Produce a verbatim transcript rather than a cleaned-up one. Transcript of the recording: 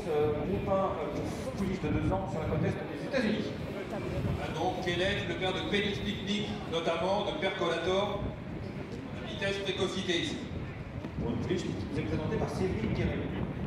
euh, groupe un euh, tout juste de deux ans sur la côte est des États-Unis. Ah donc Kenneth, le père de Pénix Picnic, notamment de Percolator, vitesse précocité ici. Pour une pouliche, vous êtes présenté par Céline Guéret.